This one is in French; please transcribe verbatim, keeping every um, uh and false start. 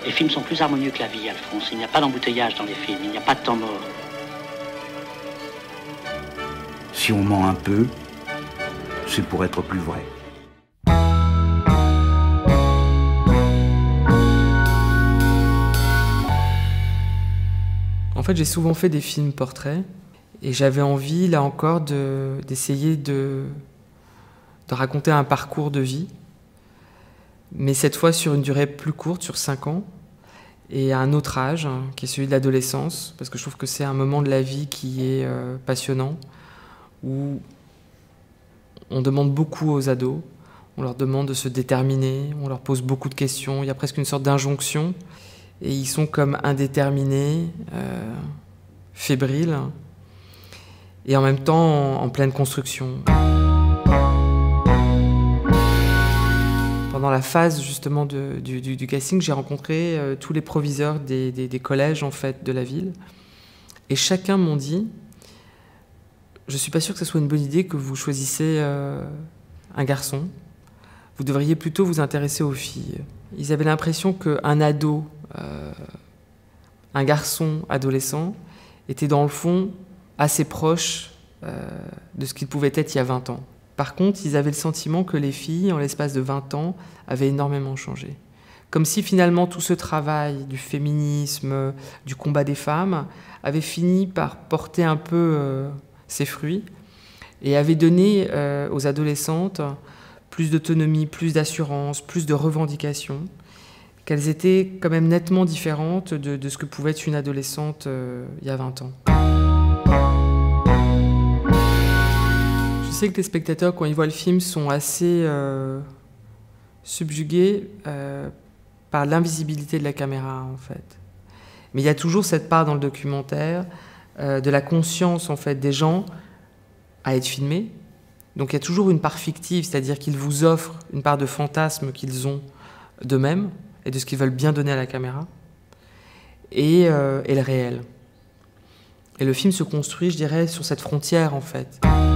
Les films sont plus harmonieux que la vie, Alphonse. Il n'y a pas d'embouteillage dans les films, il n'y a pas de temps mort. Si on ment un peu, c'est pour être plus vrai. En fait, j'ai souvent fait des films portraits et j'avais envie, là encore, de, d'essayer de, de raconter un parcours de vie, mais cette fois sur une durée plus courte, sur cinq ans, et à un autre âge, hein, qui est celui de l'adolescence, parce que je trouve que c'est un moment de la vie qui est euh, passionnant, où on demande beaucoup aux ados, on leur demande de se déterminer, on leur pose beaucoup de questions, il y a presque une sorte d'injonction, et ils sont comme indéterminés, euh, fébriles, et en même temps en, en pleine construction. Pendant la phase justement de, du, du, du casting, j'ai rencontré euh, tous les proviseurs des, des, des collèges en fait, de la ville, et chacun m'ont dit: je suis pas sûr que ce soit une bonne idée que vous choisissez euh, un garçon. Vous devriez plutôt vous intéresser aux filles. Ils avaient l'impression qu'un ado, euh, un garçon adolescent, était dans le fond assez proche euh, de ce qu'il pouvait être il y a vingt ans. Par contre, ils avaient le sentiment que les filles, en l'espace de vingt ans, avaient énormément changé. Comme si finalement tout ce travail du féminisme, du combat des femmes, avait fini par porter un peu euh, ses fruits et avait donné euh, aux adolescentes plus d'autonomie, plus d'assurance, plus de revendications, qu'elles étaient quand même nettement différentes de, de ce que pouvait être une adolescente euh, il y a vingt ans. Je sais que les spectateurs, quand ils voient le film, sont assez euh, subjugués euh, par l'invisibilité de la caméra, en fait. Mais il y a toujours cette part dans le documentaire euh, de la conscience, en fait, des gens à être filmés. Donc il y a toujours une part fictive, c'est-à-dire qu'ils vous offrent une part de fantasme qu'ils ont d'eux-mêmes et de ce qu'ils veulent bien donner à la caméra, et, euh, et le réel. Et le film se construit, je dirais, sur cette frontière, en fait.